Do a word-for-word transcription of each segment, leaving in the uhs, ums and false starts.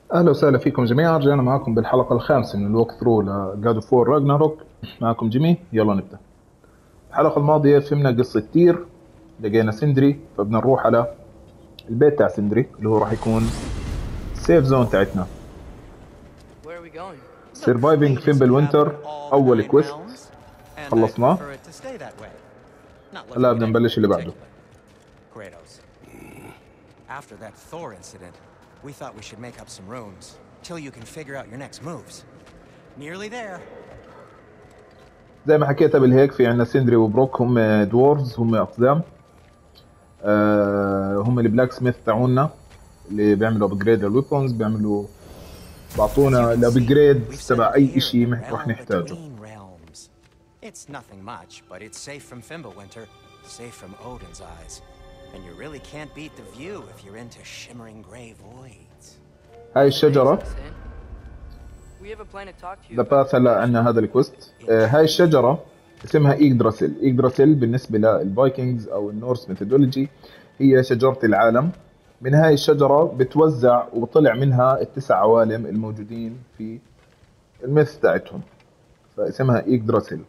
اهلا وسهلا فيكم جميعا. رجعنا معكم بالحلقه الخامسه من الوك ثرو لجاد اوف وور راجناروك. معكم جيمي، يلا نبدا. الحلقه الماضيه فهمنا قصه تير، لقينا سندري، فبدنا نروح على البيت تاع سندري اللي هو راح يكون السيف زون تاعتنا. Where are we going? The سرفايفنج cleanest فيمبل cabin in وينتر، all the اول nine كويست realms, and I'd خلصناه. prefer it to stay that way. Not هلا looking at بدنا anyone نبلش in اللي بعده. particular. Kratos. After that Thor incident, we thought we should make up some rooms till you can figure out your next moves. Nearly there. زي ما حكيت قبل هيك، في عندنا سندري وبروك، هم دورز، هم اقزام. أه هم البلاك سميث تاعونا اللي بيعملوا ابجريد للويبونز، بيعملوا As you بعطونا can see, الابجريد we've set تبع up اي here in اشي the راح realm نحتاجه. between realms. It's nothing much, but it's safe from Fimbulwinter, safe from Odin's eyes. And you really can't beat the view if you're into shimmering gray voids. هاي الشجرة Amazing, Sin. We have a plan to talk to you ذا about. باث. هلا عندنا هذا الكوست. آه هاي الشجرة اسمها إيغدراسيل. إيغدراسيل بالنسبة للفايكنجز أو النورس ميثودولوجي هي شجرة العالم. من هاي الشجرة بتوزع وبطلع منها التسع عوالم الموجودين في الميث تاعتهم، فاسمها إيغدراسيل.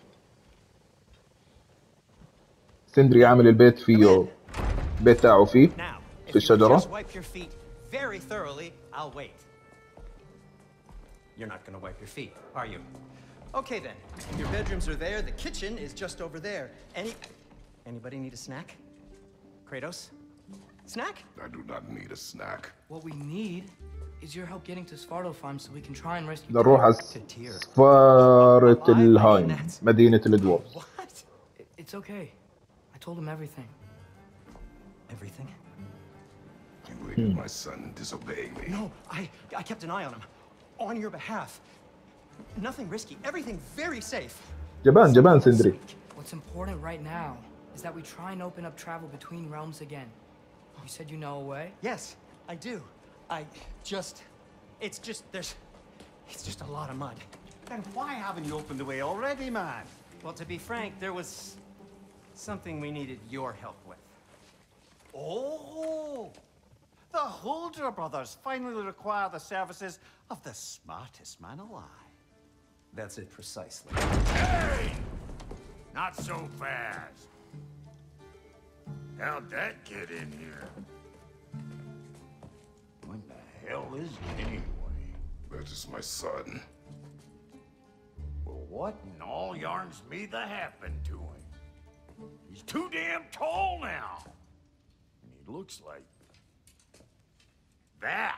سندري عامل البيت فيه، بيت تاعه فيه Now, في if you could الشجرة. just wipe your feet very thoroughly, I'll wait. You're not gonna wipe your feet, are you? Okay then. Your bedrooms are there. The kitchen is just over there. Any anybody need a snack? Kratos? Snack? I do not need a snack. What we need is your help getting to Svartalfheim so we can try and rescue بدنا نروح Tyr. على To Tyr. سفارة I- I mean, الهايم، that's- مدينة الدوورز. What? It- It's okay. I told him everything. Everything? You aided my son in disobeying me. No, I I kept an eye on him. On your behalf. Nothing risky. Everything very safe. جبان جبان سندري. What's important right now is that we try and open up travel between realms again. You said you know a way? Yes, I do. I just... It's just... There's... It's just a lot of mud. Then why haven't you opened the way already, man? Well, to be frank, there was... something we needed your help with. Oh! The Huldra brothers finally require the services of the smartest man alive. That's it precisely. Hey! Not so fast. How'd that get in here? When the hell is he anyway? That is my son. Well, what in all yarns me that happened to him? He's too damn tall now. And he looks like that.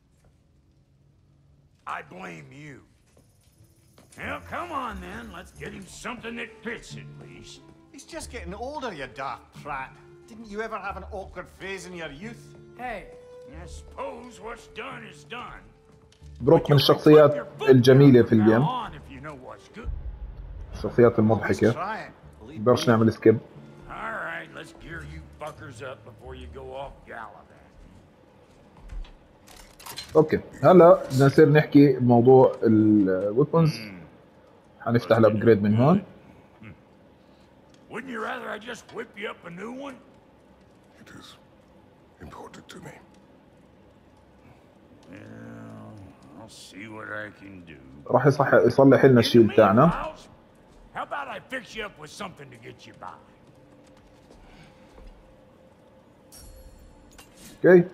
I blame you. Well, come on then. Let's get him something that fits at least. He's just getting older, you daft prat. Didn't you ever have an awkward phase in your youth? Hey, I suppose what's done is done. بروك من الشخصيات الجميلة في الجيم، On if you know what's good. الشخصيات Let's المضحكة. try it. Believe نقدرش me. نعمل سكيب. All right, let's gear you fuckers up before you go off gallivanting. اوكي، هلا بدنا نصير نحكي بموضوع الويبونز. حنفتح الابجريد من هون. Wouldn't you rather I just whip you up a new one? It is important to me. Well, I'll see what I can do. راح يصح يصلح لنا الشيل تاعنا. Meanwhile, how about I fix you up with something to get you by? اوكي،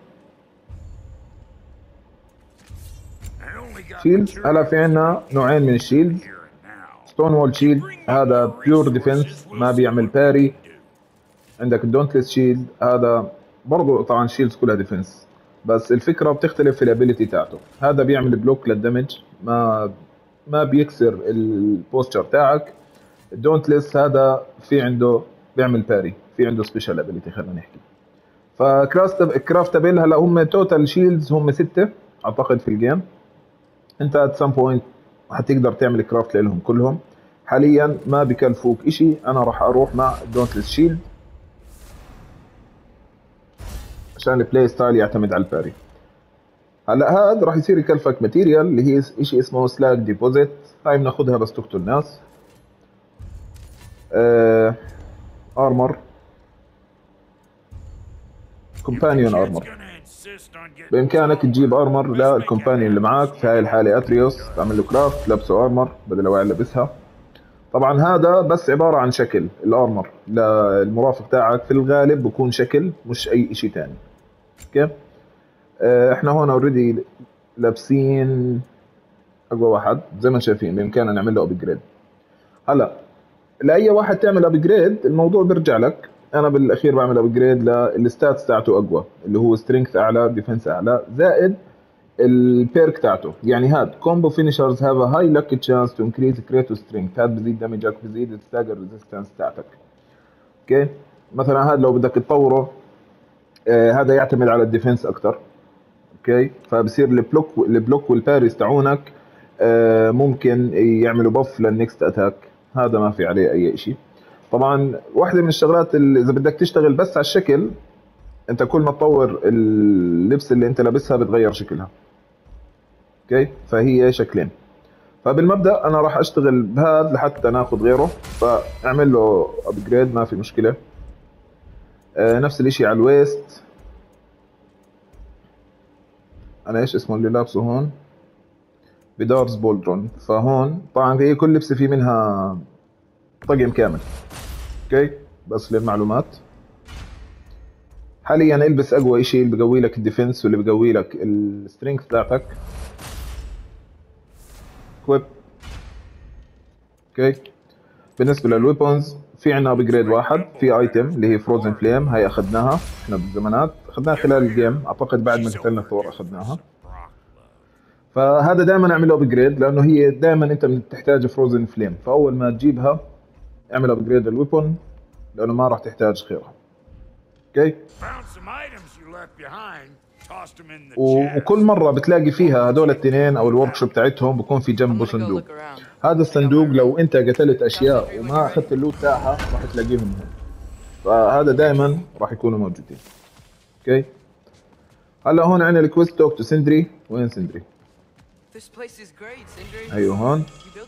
I only got شيلز. هلا في عنا نوعين من الشيلز. here and now. ستون وول شيلد هذا بيور ديفنس، ما بيعمل باري. عندك الدونتلس شيلد، هذا برضو طبعا شيلدز كلها ديفنس، بس الفكره بتختلف في الابيليتي تاعته. هذا بيعمل بلوك للدمج، ما ما بيكسر البوستشر تاعك. الدونتلس هذا في عنده بيعمل باري، في عنده سبيشال ابيليتي. خلينا نحكي فكراست كرافتابل. هلا هم توتال شيلدز هم ستة اعتقد في الجيم. انت ات سام بوينت حتقدر تعمل كرافت لهم كلهم. حاليا ما بكلفوك اشي. انا راح اروح مع دونتلس شيلد عشان البلاي ستايل يعتمد على الباري. هلا هذا راح يصير يكلفك ماتيريال اللي هي اشي اسمه سلاج ديبوزيت. هاي بناخذها بس تقتل ناس. آه ارمر، كومبانيون ارمر. insist on getting بامكانك تجيب ارمر للكومباني اللي معك، في هاي الحاله اتريوس، تعمل له كرافت، لبسه ارمر بدل ما يلبسها. طبعا هذا بس عباره عن شكل الارمر للمرافق تاعك، في الغالب بكون شكل مش اي شيء ثاني. اوكي اه احنا هون اوريدي لابسين اقوى واحد زي ما شايفين، بامكاننا نعمل له ابجريد. هلا لاي واحد تعمل ابجريد الموضوع بيرجع لك، انا بالاخير بعمل ابجريد للستاتس تاعته اقوى، اللي هو سترينث اعلى، ديفنس اعلى، زائد البيرك تاعته. يعني هاد كومبو فينيشرز هاف ا هاي لك تشانس تو انكريز كريتو سترينث، هاد بزيد دامجك، بزيد الستاجر ريزيستنس تاعتك. اوكي مثلا هاد لو بدك تطوره آه هذا يعتمد على الديفنس اكثر. اوكي فبصير البلوك البلوك والباريس تاعونك آه ممكن يعملوا بف للنكست اتاك، هذا ما في عليه اي شيء. طبعا واحده من الشغلات اللي اذا بدك تشتغل بس على الشكل، انت كل ما تطور اللبس اللي انت لابسها بتغير شكلها. اوكي فهي شكلين. فبالمبدا انا راح اشتغل بهذا لحتى ناخذ غيره، فاعمل له ابجريد ما في مشكله. آه نفس الاشي على الويست، انا ايش اسمه اللي لابسه هون؟ بدارز بولدرون. فهون طبعا هي كل لبسه في منها طقم كامل. اوكي بس للمعلومات حاليا البس اقوى شيء اللي بقوي لك الديفنس واللي بقوي لك السترينث تاعتك. كويب. اوكي بالنسبه للويبونز في عندنا ابجريد واحد، في ايتم اللي هي فروزن فليم، هي اخذناها احنا بالزمانات، اخذناها خلال الجيم، اعتقد بعد ما قتلنا ثور اخذناها. فهذا دائما اعمل له ابجريد لانه هي دائما انت بتحتاج فروزن فليم، فاول ما تجيبها اعمل ابجريد للويبون لانه ما راح تحتاج غيرها. اوكي وكل مره بتلاقي فيها هدول الاثنين او الورك شوب تاعتهم بكون في جنبه صندوق. هذا الصندوق لو انت قتلت اشياء وما اخذت اللوت تاعها راح تلاقيهم هون، فهذا دائما راح يكونوا موجودين. اوكي هلا هون عندنا الكويست توك تو سندري. وين سندري؟ ايوه هون.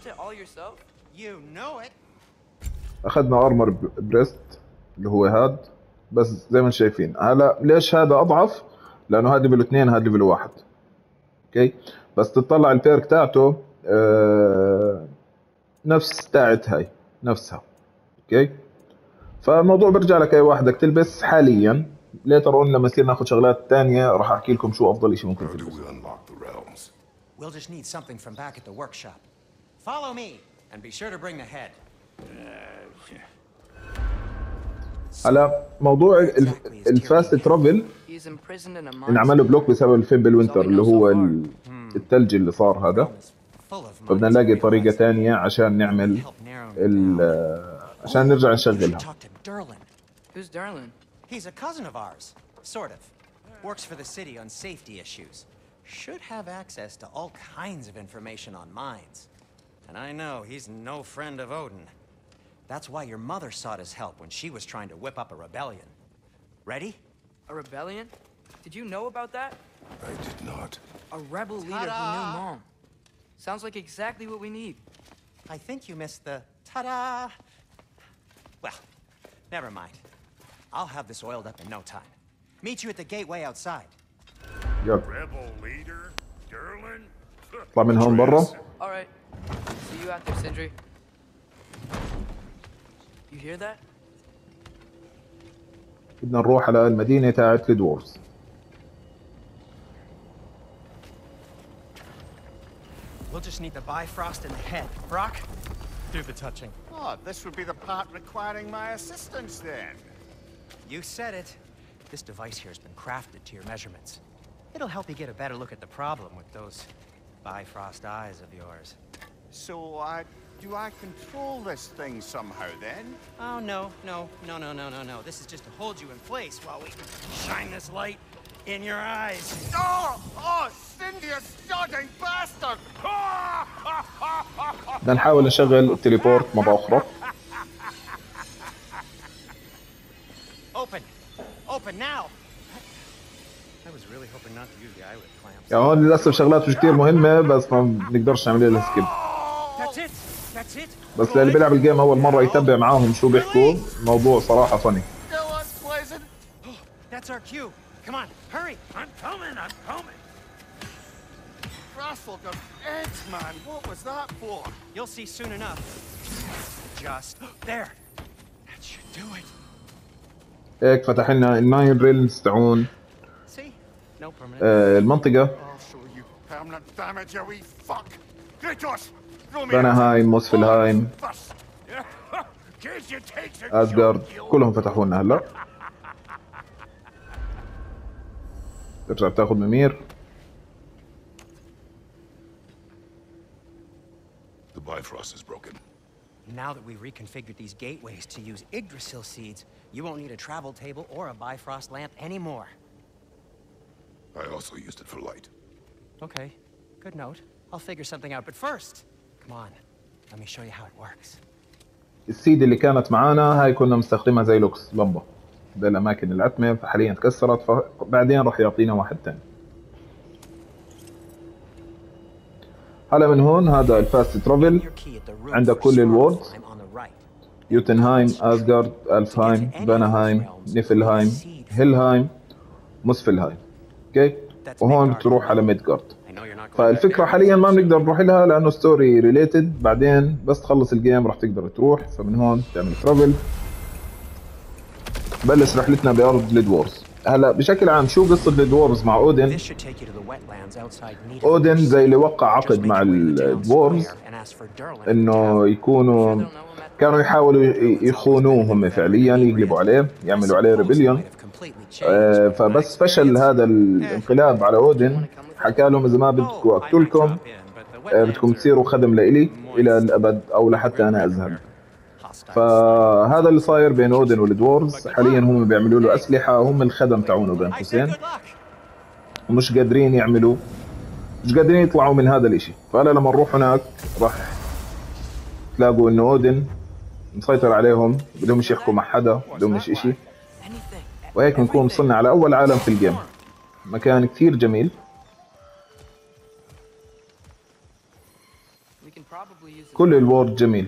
اخذنا ارمر بريست اللي هو هاد، بس زي ما شايفين. هلا ليش هذا اضعف؟ لانه هذا ليفل اثنين هذا ليفل واحد. اوكي بس تطلع البيرك تاعته آه نفس تاعت هاي نفسها. اوكي فالموضوع برجع لك اي واحد بدك تلبس حاليا. ليتر اون لما يصير ناخذ شغلات ثانيه راح احكي لكم شو افضل شيء ممكن تلبسه. We'll just need something from back at the workshop. Follow me and be sure to bring the head. هلا موضوع الفاست ترافل انعمل له بلوك بسبب الفيمبل وينتر اللي هو الثلج اللي صار هذا، فبدنا نلاقي طريقة ثانية عشان نعمل عشان نرجع نشغلها. Who's Darlin? He's a cousin of ours, sort of. Works for the city on safety issues. Should have access to all kinds of information on mines. And I know he's no friend of Odin. That's why your mother sought his help when she was trying to whip up a rebellion. Ready? A rebellion? Did you know about that? I did not. A rebel leader who knew Mom. Sounds like exactly what we need. I think you missed the ta-da. Well, never mind. I'll have this oiled up in no time. Meet you at the gateway outside. Yep. Rebel leader, Durlin. اطلع من هون برا. All right. See you out there, Sindri. You hear that? بدنا نروح على المدينة تاعت الدورز. We'll just need the Bifrost in the head. Brock, do the touching. Oh, this would be the part requiring my assistance then. You said it. This device here has been crafted to your measurements. It'll help you get a better look at the problem with those Bifrost eyes of yours. So, uh, do I control this thing somehow then? Oh, no, no, no, no, no, no, no. This is just to hold you in place while we shine this light in your eyes. Oh! Oh, Cindy, you sodding bastard! بدنا نحاول نشغل التليبورت مرة أخرى. Open! Open now! I was really hoping not to use the eyelid clamps. يعني هون للأسف شغلات مش كتير مهمة بس ما بنقدرش نعمل لها سكيب. That's it! That's it! بس للي بيلعب الجيم أول مرة يتبع معاهم شو بيحكوا، الموضوع صراحة فني. That's our cue. Come on, hurry! I'm coming, I'm coming. Crossfolk of eggs, man. What was that for? You'll see soon enough. Just there. That should do it. هيك فتح لنا الناين ريلز تاعون See? No permanent. آه المنطقة. I'll show you permanent damage, you wee fuck. Kratos, throw me فانهايم، موسفلهايم، Bust. Case you takes a اسغارد، joke, كلهم فتحوا لنا هلا. ترجع بتاخذ ممير. The Bifrost is broken. Now that we've reconfigured these gateways to use Yggdrasil seeds, you won't need a travel table or a Bifrost lamp anymore. I also used it for light. Okay, good note. I'll figure something out, but first, come on, let me show you how it works. السيد اللي كانت معانا هاي كنا مستخدمها زي لوكس لمبة بالأماكن العتمة، فحاليا تكسرت، فبعدين راح يعطينا واحد تاني. هلا من هون هذا الفاست ترافل، عندك كل الوردز: يوتنهايم، اسغارد، الفهايم، فانهايم، نيفلهايم، هيلهايم، موسفلهايم. اوكي، وهون بتروح على ميدغارد. فالفكره حاليا ما بنقدر نروح لها لانه ستوري ريليتد، بعدين بس تخلص الجيم راح تقدر تروح. فمن هون تعمل ترافل، بلش رحلتنا بارض الدوورز. هلا بشكل عام شو قصه الدوورز مع اودن؟ اودن زي اللي وقع عقد مع الدوورز انه يكونوا كانوا يحاولوا يخونوه هم فعليا، يقلبوا عليه، يعملوا عليه ريبليون. آه فبس فشل هذا الانقلاب على اودن، حكى لهم اذا ما بدكم اقتلكم آه بدكم تصيروا خدم لإلي الى الابد او لحتى انا اذهب. فهذا اللي صاير بين اودن والدوورز. حاليا هم بيعملوا له اسلحه، هم الخدم تاعونه بين قوسين، ومش قادرين يعملوا مش قادرين يطلعوا من هذا الاشي. فانا لما نروح هناك راح تلاقوا انه اودن مسيطر عليهم، بدهمش يحكوا مع حدا، بدهمش اشي. وهيك نكون وصلنا على اول عالم في الجيم، مكان كثير جميل. كل الوورد جميل.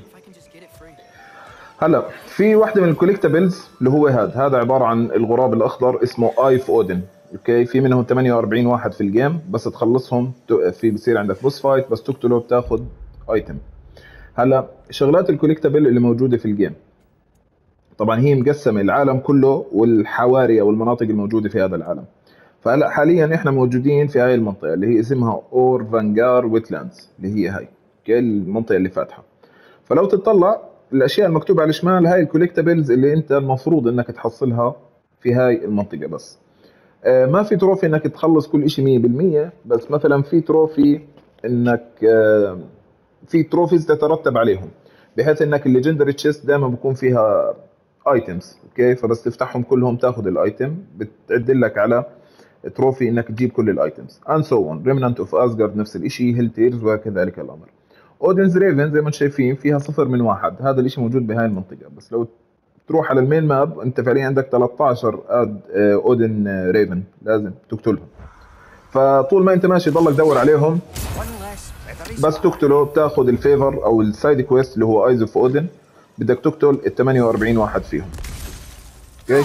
هلا في واحدة من الكوليكتابلز اللي هو هذا هذا عبارة عن الغراب الأخضر، اسمه آيف أودن. اوكي، في منهم ثمانية وأربعين واحد في الجيم، بس تخلصهم في بصير عندك بوس فايت، بس تقتله بتاخذ ايتم. هلا شغلات الكوليكتابل اللي موجودة في الجيم طبعا هي مقسمة العالم كله والحواري أو المناطق الموجودة في هذا العالم. فهلا حاليا احنا موجودين في هاي المنطقة اللي هي اسمها اور فانجار ويتلاندز، اللي هي هاي اوكي المنطقة اللي فاتحة. فلو تطلع الاشياء المكتوبه على الشمال هاي الكوليكتابلز اللي انت المفروض انك تحصلها في هاي المنطقه. بس آه ما في تروفي انك تخلص كل شيء مية بالمية، بس مثلا في تروفي انك آه في تروفيز تترتب عليهم، بحيث انك الليجندري تشيست دائما بكون فيها ايتمز. اوكي، فبس تفتحهم كلهم تاخذ الايتم، بتعدل لك على تروفي انك تجيب كل الايتمز. and so on. remnant of Asgard نفس الشيء، هيل تيرز وكذلك الامر. اودنز ريفن زي ما انتم شايفين فيها صفر من واحد، هذا الاشي موجود بهاي المنطقة. بس لو تروح على المين ماب انت فعليا عندك ثلاثة عشر اد اودن ريفن لازم تقتلهم. فطول ما انت ماشي ضلك دور عليهم، بس تقتله بتاخذ الفيفر او السايد كويست اللي هو ايز اوف اودن، بدك تقتل ال ثمانية وأربعين واحد فيهم. اوكي،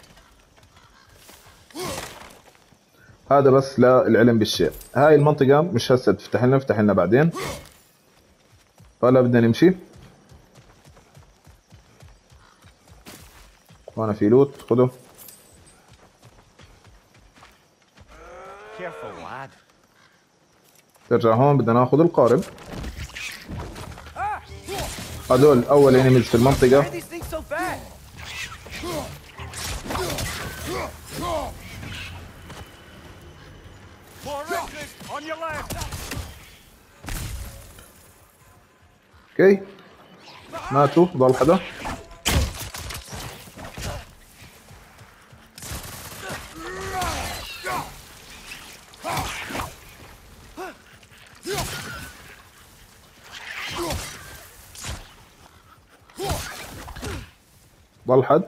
هذا بس للعلم بالشيء. هاي المنطقة مش هسه تفتح لنا، تفتح لنا بعدين. فهلا بدنا نمشي. هون في لوت، خذه. ترجع هون بدنا ناخذ القارب. هذول اول انيميز في المنطقة. اوكي ماتوا، ضل حدا. ضل حد.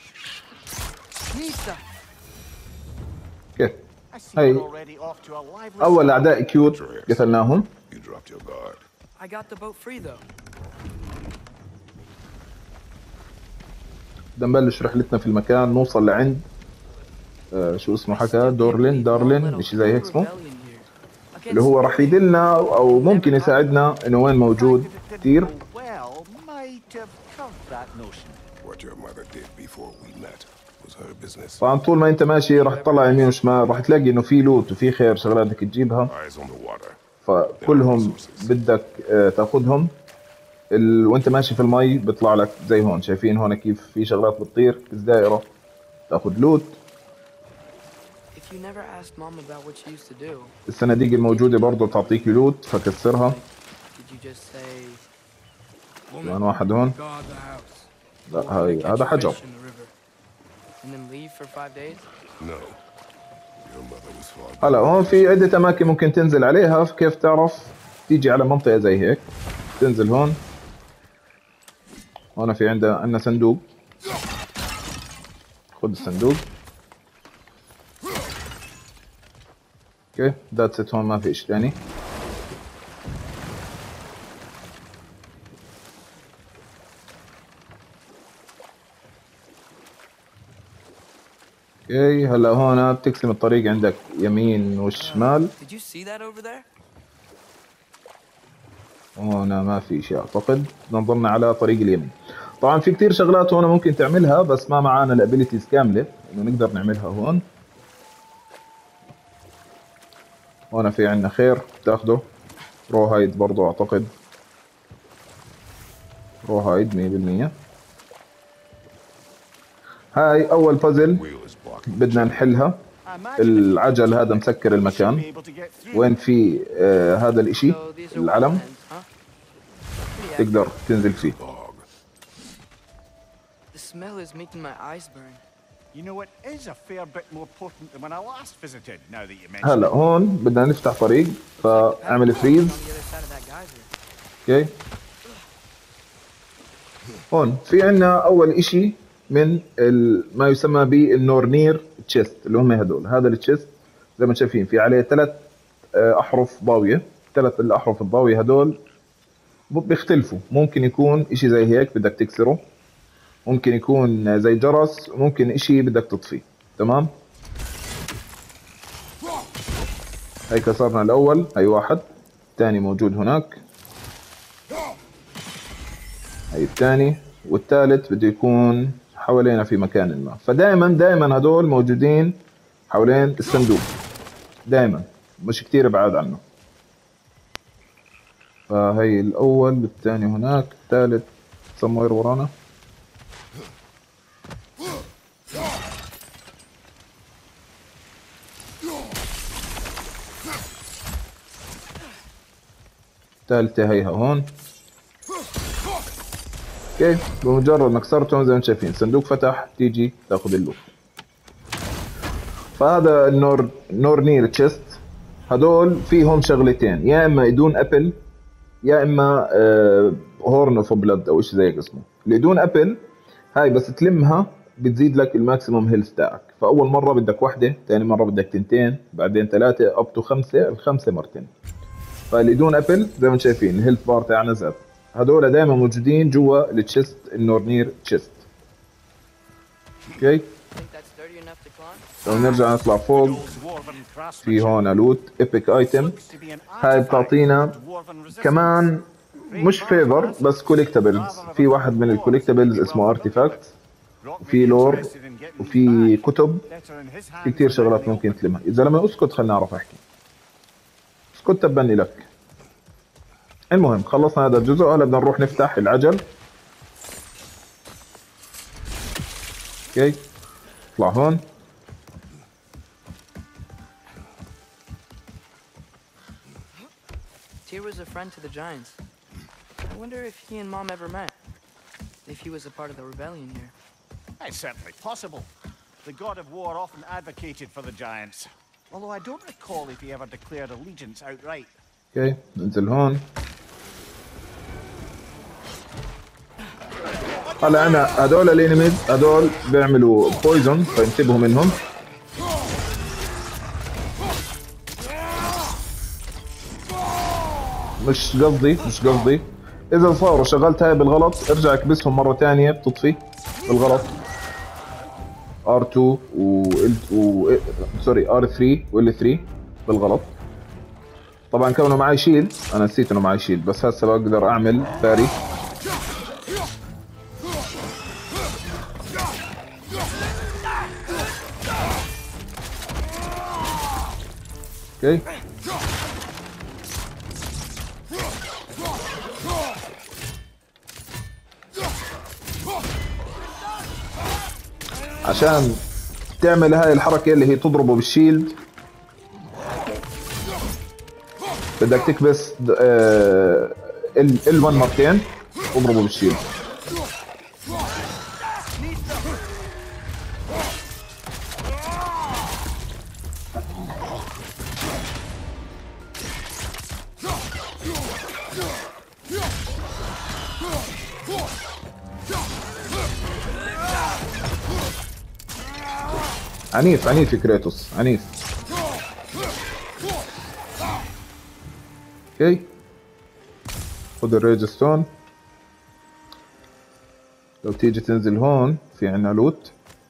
اوكي، هي اول اعداء كيوت قتلناهم. I got the boat free though. بدنا نبلش رحلتنا في المكان، نوصل لعند آه شو اسمه حكى دورلين دارلين مش زي هيك اسمه، اللي هو راح يدلنا او ممكن يساعدنا انه وين موجود كثير. طبعا طول ما انت ماشي راح تطلع يمين وشمال راح تلاقي انه في لوت وفي خير شغلات بدك تجيبها، فكلهم بدك آه تاخذهم. ال... وانت ماشي في المي بيطلع لك زي هون، شايفين هون كيف في شغلات بتطير بس دائرة تاخذ لوت. الصناديق الموجودة برضه تعطيك لوت فكسرها. كمان واحد هون، لا هاي هذا حجر. هلا هون في عدة أماكن ممكن تنزل عليها، كيف تعرف تيجي على منطقة زي هيك تنزل هون. هون في عندنا عندنا صندوق، خذ الصندوق. اوكي ذاتس ات، هون ما في شيء ثاني. اوكي هلا هون بتقسم الطريق عندك يمين وشمال. هون ما في شيء اعتقد، نضلنا على طريق اليمين. طبعا في كتير شغلات هون ممكن تعملها بس ما معانا الابيليتيز كامله انه نقدر نعملها هون. هون في عندنا خير تاخده، رو هايد برضو اعتقد، رو هايد مية بالمية. هاي اول بازل بدنا نحلها. العجل هذا مسكر المكان، وين في آه هذا الاشي العلم تقدر تنزل فيه. هلا هون بدنا نفتح طريق فاعمل فريز. اوكي هون في عنا اول اشي من ما يسمى بالنورنير تشيست، اللي هم هدول. هذا التشيست زي ما شايفين في عليه ثلاث احرف ضاويه، ثلاث الاحرف الضاويه هدول بيختلفوا. ممكن يكون اشي زي هيك بدك تكسره، ممكن يكون زي جرس، وممكن اشي بدك تطفيه. تمام هي كسرنا الاول، هي واحد. الثاني موجود هناك، هي الثاني، والثالث بده يكون حوالينا في مكان ما. فدائما دائما هدول موجودين حوالين الصندوق دائما، مش كتير بعاد عنه. فهي الاول، الثاني هناك، الثالث somewhere ورانا. الثالثة هيها هون. اوكي بمجرد ما كسرتهم زي ما شايفين الصندوق فتح، تيجي تاخذ اللوت. فهذا النور نورنير تشيست هدول فيهم شغلتين، يا اما يدون ابل يا اما آه هورن اوف بلاد او شيء زي هيك اسمه. اللي يدون ابل هاي بس تلمها بتزيد لك الماكسيموم هيلث تاعك. فاول مره بدك وحده، ثاني مره بدك تنتين، بعدين ثلاثه، اب تو خمسه، الخمسه مرتين. فاللي يدون ابل زي ما شايفين الهيلث بار تاعنا زاد. هدول دائما موجودين جوا التشيست النورنير تشيست. اوكي لو نرجع نطلع فوق في هون لوت ايبك ايتم. هاي بتعطينا كمان مش فيفر بس كوليكتابلز. في واحد من الكوليكتابلز اسمه ارتيفاكت، وفي لور، وفي كتب، في كتير شغلات ممكن تلمها. اذا لما اسكت خلينا نعرف احكي. اسكت تبني لك. المهم خلصنا هذا الجزء، هلا بدنا نروح نفتح العجل. اوكي اطلع هون. Tyr was a friend to the Giants. I wonder if he and Mom ever met. If he was a part of the rebellion here. It's certainly possible. The God of War often advocated for the Giants. Although I don't recall if he ever declared allegiance outright. اوكي ننزل هون. هلا انا هدول الانيميز هدول بيعملوا بويزون فانتبهوا منهم. مش قصدي مش قصدي اذا صاروا شغلت هاي بالغلط ارجع اكبسهم مره ثانيه بتطفي بالغلط. ار تو و و سوري ار ثري وال ثري بالغلط. طبعا كونه معي شيلد انا نسيت انه معي شيلد، بس هسه بقدر اعمل باري. اوكي عشان تعمل هاي الحركة اللي هي تضربه بالشيلد بدك تكبس ال واحد مرتين تضربه بالشيلد. عنيف عنيف كريتوس عنيف. اوكي خذ الريج ستون. لو تيجي تنزل هون في عنا لوت،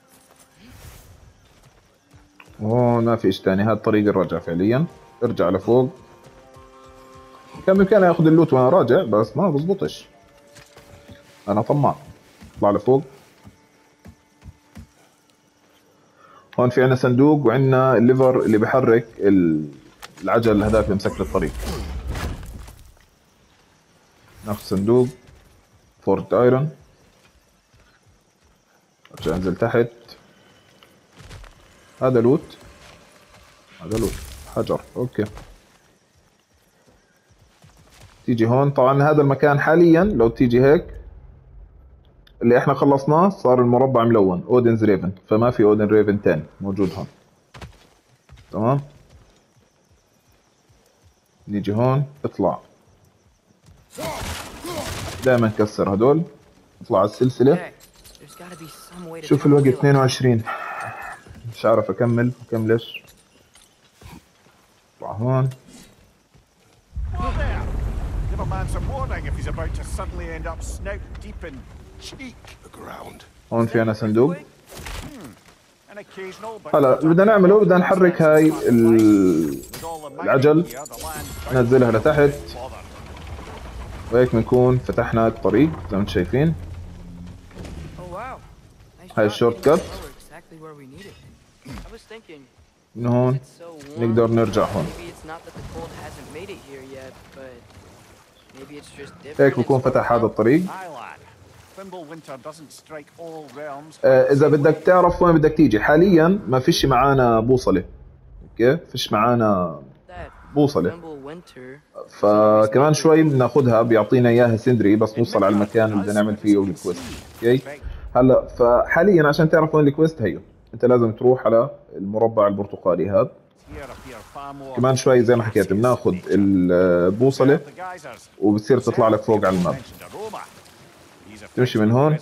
وهون ما في ايش تاني. هذا طريق الرجعة فعليا. ارجع لفوق. كان بامكاني اخذ اللوت وانا راجع بس ما بزبطش، انا طماع. اطلع لفوق. هون في عنا صندوق وعنا الليفر اللي بحرك العجل هذاك اللي مسكر الطريق. ناخذ صندوق فورد ايرون. ارجع انزل تحت. هذا لوت هذا لوت حجر. اوكي تيجي هون. طبعا هذا المكان حاليا لو تيجي هيك اللي احنا خلصناه صار المربع ملون اودنز ريفن، فما في اودن ريفن تاني موجود هون. تمام نيجي هون. اطلع دائما كسر هدول. اطلع على السلسلة. شوف الوقت اثنين وعشرين. مش عارف اكمل اكملش. اطلع هون. هون في عنا صندوق. هلا اللي بدنا نعمله بدنا نحرك هاي العجل ننزلها لتحت، وهيك بنكون فتحنا الطريق زي ما انتم شايفين. هاي الشورت كات. من هون نقدر نرجع هون. هيك بكون فتح هذا الطريق. آه اذا بدك تعرف وين بدك تيجي، حاليا ما فيش معانا بوصله. اوكي فيش معانا بوصله، فكمان شوي بناخذها بيعطينا اياها سندري بس نوصل على المكان اللي بدنا نعمل فيه الكويست. اوكي هلا فحاليا عشان تعرف وين الكويست هيو انت لازم تروح على المربع البرتقالي هذا. كمان شوي زي ما حكيت بناخذ البوصله وبتصير تطلع لك فوق على الماب. تمشي من هون.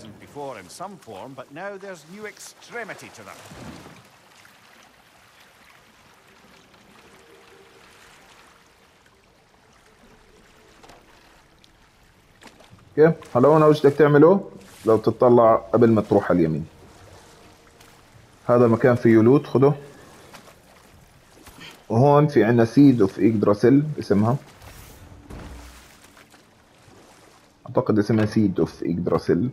اوكي هلا هون ايش بدك تعمله؟ لو تطلع قبل ما تروح على اليمين، هذا المكان فيه لوت خده. وهون في عنا سيد اوف يغدراسيل اسمها، اعتقد اسمها سيد اوف يغدراسيل.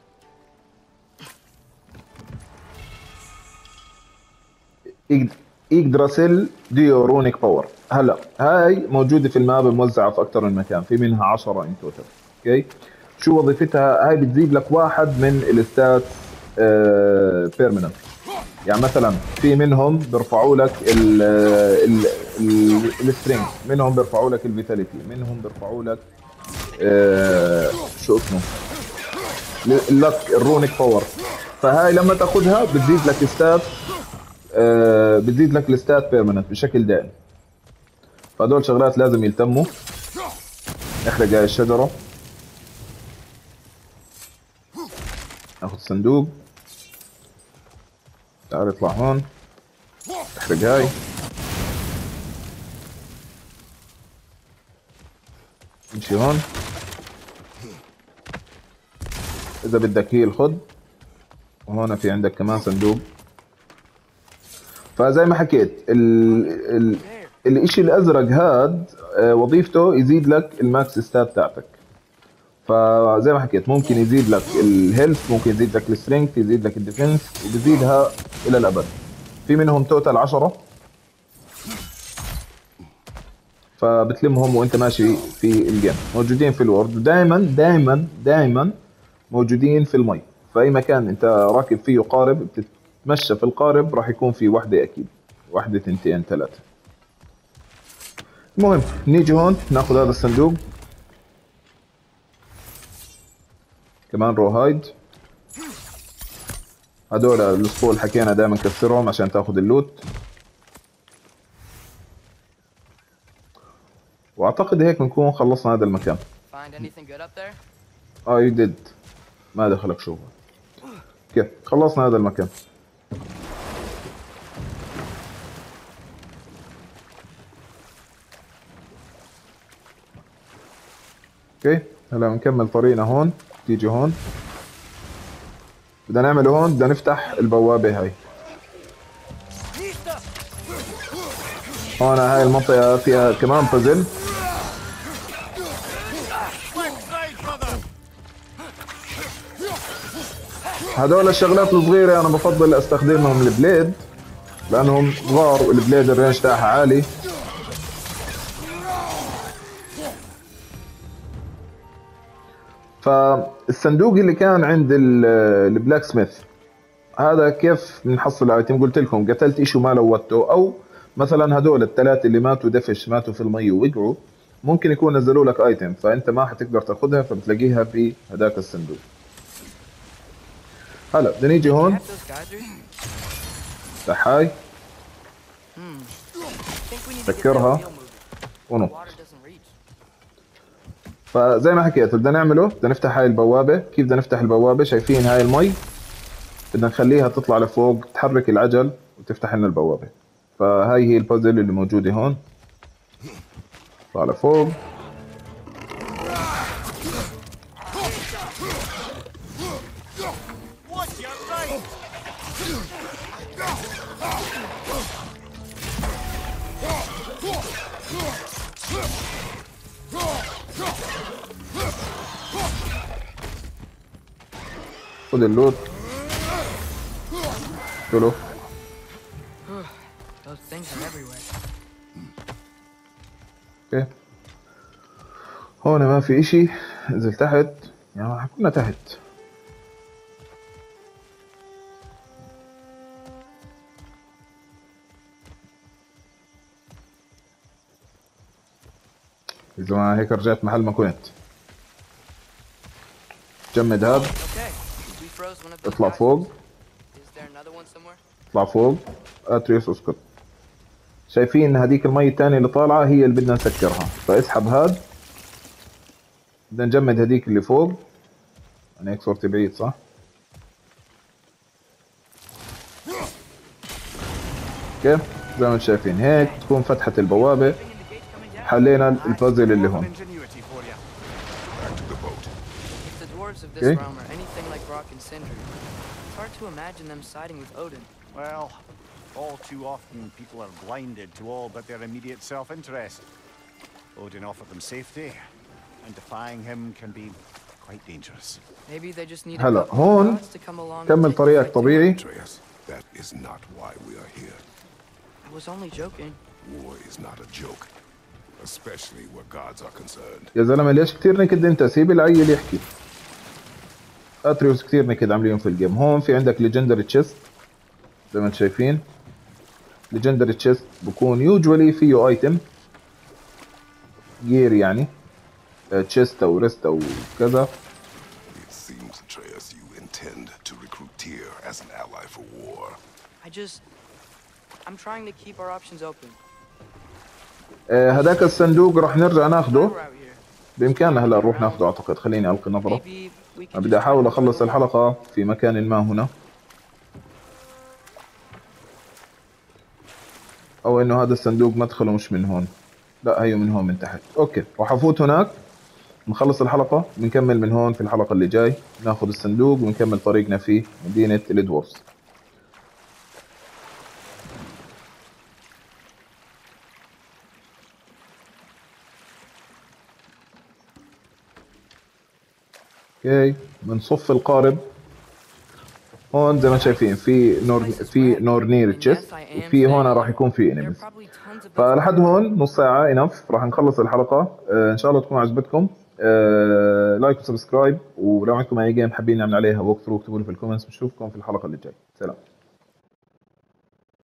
يغدراسيل ديو رونيك باور. هلا هاي موجوده في الماب موزعه في اكثر من مكان، في منها عشرة ان توتال. اوكي شو وظيفتها؟ هاي بتزيد لك واحد من الستات بيرمننت. يعني مثلا في منهم بيرفعوا لك السترينج، منهم بيرفعوا لك الفيتاليتي، منهم بيرفعوا لك آه شو اسمه لك الرونيك باور. فهاي لما تاخذها بتزيد لك ستات آه بتزيد لك الستات بيرمننت بشكل دائم. فهدول شغلات لازم يلتموا. احرق هاي الشجره. ناخذ صندوق. تعال اطلع هون. احرق هاي. امشي هون. اذا بدك هيل خذ. وهون في عندك كمان صندوق فزي ما حكيت ال... ال... الاشي الازرق هاد وظيفته يزيد لك الماكس ستات تاعتك. فزي ما حكيت ممكن يزيد لك الهيلث، ممكن يزيد لك السترينث، يزيد لك الديفنس، وبزيدها الى الابد. في منهم توتال عشرة، فبتلمهم وانت ماشي في الجيم. موجودين في الورد، ودائما دائما دائما موجودين في المي. في اي مكان انت راكب فيه قارب بتتمشى في القارب راح يكون في وحده، اكيد وحده، ثنتين، ثلاثه. المهم نيجي هون ناخذ هذا الصندوق كمان، رو هايد. هدول الاسطول حكينا دائما كسرهم عشان تاخذ اللوت. واعتقد هيك بنكون خلصنا هذا المكان. اه يو ديد، ما دخلك شوف كيف خلصنا هذا المكان. اوكي هلا بنكمل طريقنا هون. تيجي هون بدنا نعمله، هون بدنا نفتح البوابة هاي. هون هاي المنطقة فيها كمان بازل. هدول الشغلات الصغيرة أنا بفضل أستخدمهم البليد لأنهم صغار، والبليد الرينج تاعها عالي. فالصندوق اللي كان عند البلاك سميث هذا كيف بنحصل الايتم؟ قلت لكم قتلت ايش وما لوته، او مثلا هدول الثلاثه اللي ماتوا دفش، ماتوا في المي ووقعوا، ممكن يكون نزلوا لك ايتم فانت ما حتقدر تاخذها، فبتلاقيها في هذاك الصندوق. هلا بدنا نيجي هون هاي سكرها ونط. فزي ما حكيت بدنا نعمله، بدنا نفتح هاي البوابة. كيف بدنا نفتح البوابة؟ شايفين هاي المي، بدنا نخليها تطلع لفوق، تحرك العجل وتفتح لنا البوابة. فهاي هي البازل اللي موجودة هون. طلع لفوق. خذ اللوت. شلو اوكي هون ما في اشي. انزل تحت، يعني كنا تحت. اذا ما هيك رجعت محل ما كنت. جمد هذا، اطلع فوق، اطلع فوق. اتريوس اسكت. شايفين هذيك المي الثانيه اللي طالعه هي اللي بدنا نسكرها، فاسحب هاد. بدنا نجمد هذيك اللي فوق. انا هيك صرت بعيد صح؟ كيف؟ زي ما انتم شايفين هيك تكون فتحت البوابه، حلينا البازل اللي هون. Okay. Well, all too often people are blinded to all but their immediate self-interest. Odin offered them safety, and defying him can be quite dangerous. Maybe they just need هلا هون كمل طريقك طبيعي. That is not why we are here. I was only joking. War is not a joke, especially where gods are concerned. يا زلمه ليش كثير نكد انت؟ سيب العيل يحكي. اتريوس كثير نكد عاملين في الجيم. هون في عندك ليجندري تشيست زي ما انتم شايفين. ليجندري تشيست بكون يوجوالي فيه ايتم جير، يعني تشيست او ريست او كذا. It seems, Atreus, you intend to recruit Tyr as an ally for war. I just... I'm trying to keep our options open. آه هذاك الصندوق راح نرجع ناخده. بامكاننا هلا نروح ناخده اعتقد. خليني القي نظرة. بدي احاول اخلص الحلقة في مكان ما هنا، او انه هذا الصندوق مدخله مش من هون، لا هي من هون من تحت. اوكي راح افوت هناك، نخلص الحلقة، بنكمل من هون في الحلقة اللي جاي. ناخذ الصندوق ونكمل طريقنا في مدينة الدوورفز. اوكي بنصف القارب. هون زي ما شايفين في نور في نورنير تشيست، وفي هون راح يكون في انيميز. فلحد هون نص ساعة انف راح نخلص الحلقة. آه ان شاء الله تكون عجبتكم. آه لايك وسبسكرايب، ولو عندكم اي جيم حابين نعمل عليها ووك ثرو اكتبوا لي في الكومنتس. بنشوفكم في الحلقة اللي جاي. سلام.